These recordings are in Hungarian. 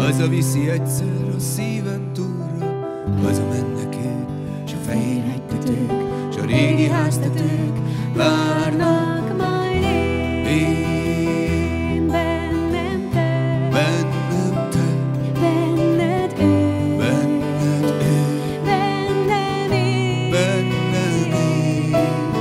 Hazaviszi egyszer a szíven túlra, hazamennek ők, s a fehér hegytetők, s a régi háztetők várnak majd én. Bennem te, bennem te, benned ő, benned ő, bennem én, bennem én,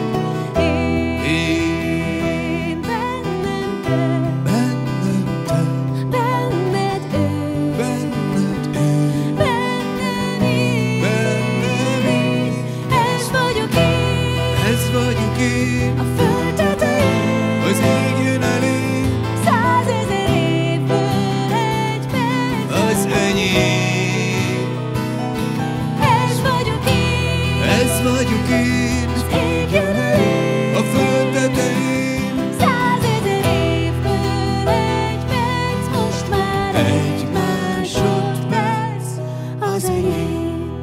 én bennem te, bennem te, benned ő, benned ő, bennem én, bennem én. Ez vagyok én, ez vagyok én, a föld tetején, az ég jön elé, 100 000 évből egy perc, az enyém. Ez vagyok én, ez vagyok én, az ég jön elé, a föld tetején, 100 000 évből egy perc, most már egy másodperc, az enyém.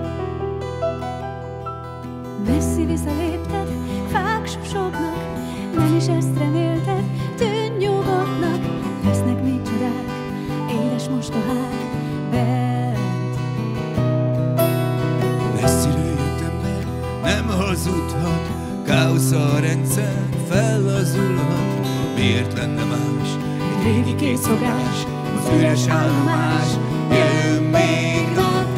Messzi visszalépted, fák susognak, nem is ezt remélted, tűnj nyugodtnak, lesznek még csodák, édes mostohák bent. Messziről jött ember, nem hazudhat, káosz a rendszer, fellazulhat. Miért lenne más egy régi kétszobás, az üres állomás, jön még nap,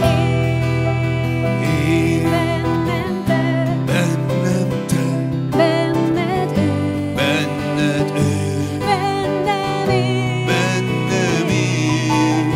én, bennem te, bennem te, benned ő, benned ő, bennem én, bennem én,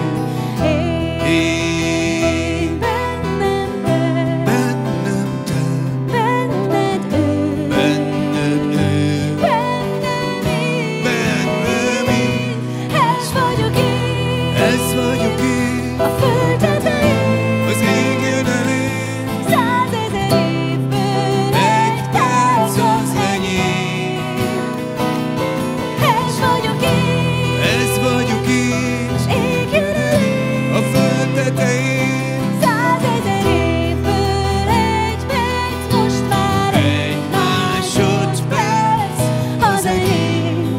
én bennem te, bennem te, benned ő, benned ő, bennem én, bennem én. Ez vagyok én, ez vagyok én, a föld tetején, az ég jön elé, 100 000 évből egy perc, az enyém. Ez vagyok én, ez vagyok én, az ég jön elé, a föld tetején, 100 000 évből egy perc, most már egy másodperc, az enyém.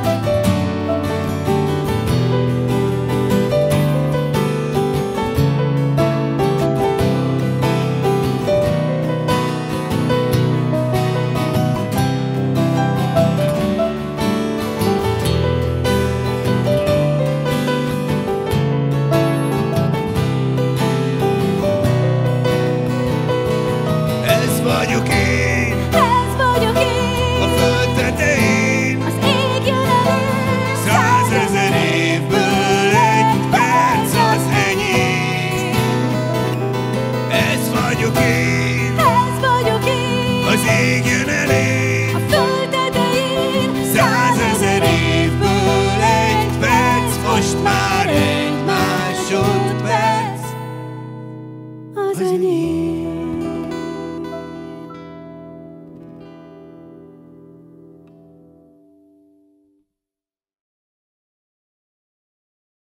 Ez vagyok én, ez vagyok én, a föld tetején, az ég jön elé, 100 000 évből egy perc, az enyém. Ez vagyok én, az ég jön elé, a föld tetején, 100 000 évből egy perc, most már egy másodperc, az enyém.